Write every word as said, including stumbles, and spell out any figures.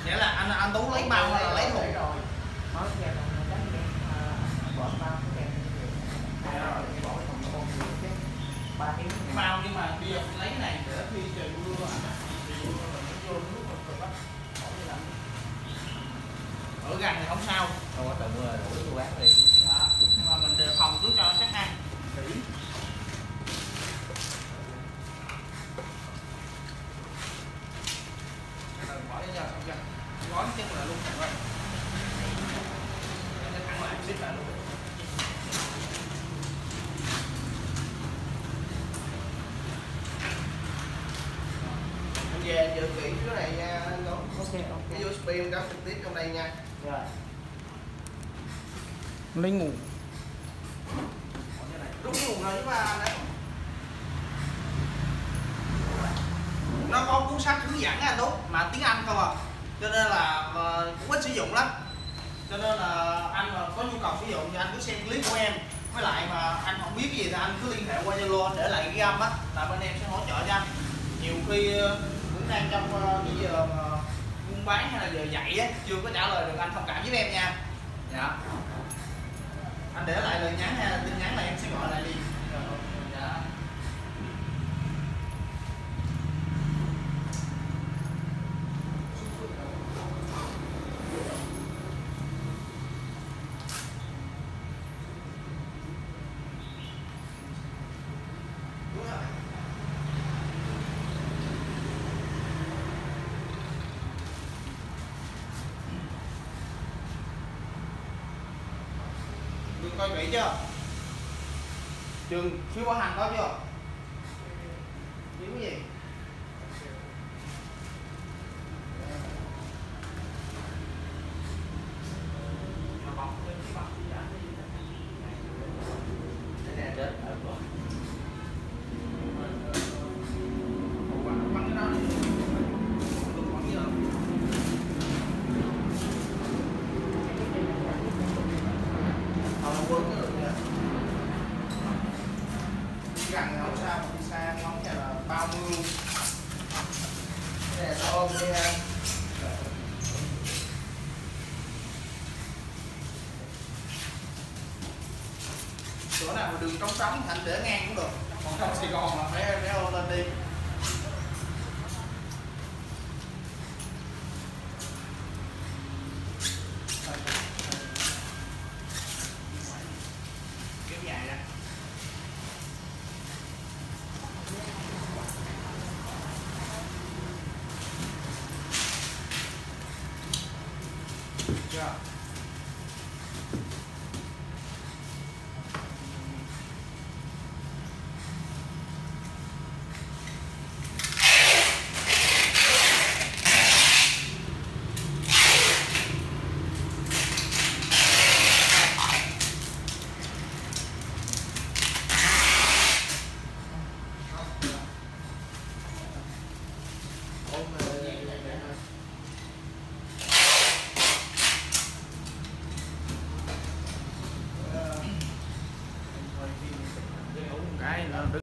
Nghĩa là anh anh Tú lấy bao hay là lấy thùng? Rồi. Nói ra còn đánh đen bỏ bao cái đen bỏ cái thùng nó nhiều chứ. ba tiếng Bao nhưng mà bây giờ lấy cái này để khi trời mưa anh á thì vô nước mà cực á. Ở gần thì không sao. Không có trời mưa là đuổi tôi bán đi. Đó. Nhưng mà mình đề phòng trước cho chắc ăn. Kỹ. Bỏ đi giờ xong chưa? Gói chân là luôn rồi. Ăn lại xích lại luôn. Anh về anh giữ kỹ cái này nha anh Tuấn. Ok ok. Cái u ét bê em gắn trực tiếp trong đây nha. Rồi. Lấy nguồn. Đúng nguồn rồi chứ ba đấy. Nó có cuốn sách hướng dẫn anh Tú mà tiếng Anh không à, cho nên là cũng ít sử dụng lắm, cho nên là anh mà có nhu cầu sử dụng thì anh cứ xem clip của em, với lại mà anh không biết cái gì thì anh cứ liên hệ qua Zalo để lại cái ghi âm á, là bên em sẽ hỗ trợ cho anh. Nhiều khi cũng đang trong cái giờ buôn bán hay là giờ dạy á, chưa có trả lời được anh thông cảm với em nha. Dạ. Anh để lại lời nhắn hay là tin nhắn là em sẽ gọi lại đi. Dạ. Trường coi kỹ chưa? Trường phiếu bảo hành có chưa? Phiếu cái gì? Cái này đến ở rồi. Gần thì không sao, mà đi xa ngóng này là bao mưa. Cái này là ôm đi ha. Chỗ nào mà đường trống trống thì anh để ngang cũng được, còn trong Sài Gòn là phải phải ôm lên đi. Kéo dài ra. Yeah.